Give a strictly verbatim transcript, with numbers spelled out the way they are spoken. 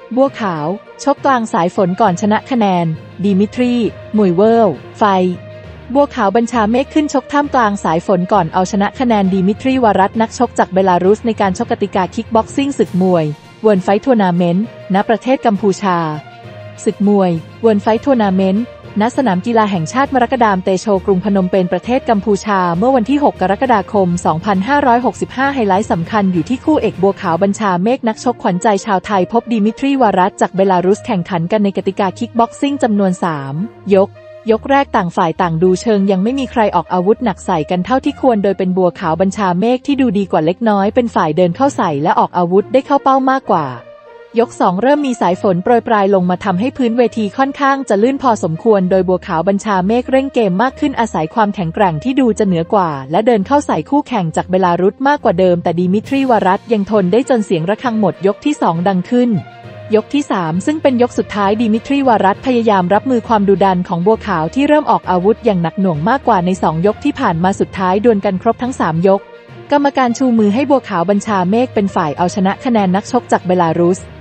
บัวขาวชกกลางสายฝนก่อนชนะคะแนนดิมิทรีมุยเวิลไฟบัวขาวบัญชาเมฆขึ้นชกท่ามกลางสายฝนก่อนเอาชนะคะแนนดิมิทรีวารัตนักชกจากเบลารุสในการชกกติกาคิกบ็อกซิ่งศึกมวยเวิร์ลไฟท์ทัวร์นาเมนต์ณประเทศกัมพูชาศึกมวยเวิร์ลไฟท์ทัวร์นาเมนต์ณสนามกีฬาแห่งชาติมรกดามเตโชกรุงพนมเปญประเทศกัมพูชาเมื่อวันที่หกกรกฎาคมสองพันห้าร้อยหกสิบห้าไฮไลท์สำคัญอยู่ที่คู่เอกบัวขาวบัญชาเมฆนักชกขวัญใจชาวไทยพบดิมิทรีวารัตจากเบลารุสแข่งขันกันในกติกาคิกบ็อกซิ่งจำนวนสามยกยกแรกต่างฝ่ายต่างดูเชิงยังไม่มีใครออกอาวุธหนักใส่กันเท่าที่ควรโดยเป็นบัวขาวบัญชาเมฆที่ดูดีกว่าเล็กน้อยเป็นฝ่ายเดินเข้าใส่และออกอาวุธได้เข้าเป้ามากกว่ายกสองเริ่มมีสายฝนโปรยปลายลงมาทำให้พื้นเวทีค่อนข้างจะลื่นพอสมควรโดยบัวขาวบัญชาเมฆเร่งเกมมากขึ้นอาศัยความแข็งแกร่งที่ดูจะเหนือกว่าและเดินเข้าใส่คู่แข่งจากเบลารุสมากกว่าเดิมแต่ดิมิทรีวารัตยังทนได้จนเสียงระฆังหมดยกที่สองดังขึ้นยกที่สามซึ่งเป็นยกสุดท้ายดิมิทรีวารัตพยายามรับมือความดุดันของบัวขาวที่เริ่มออกอาวุธอย่างหนักหน่วงมากกว่าในสองยกที่ผ่านมาสุดท้ายดวลกันครบทั้งสามยกกรรมการชูมือให้บัวขาวบัญชาเมฆเป็นฝ่ายเอาชนะคะแนนนักชกจากเบลารุส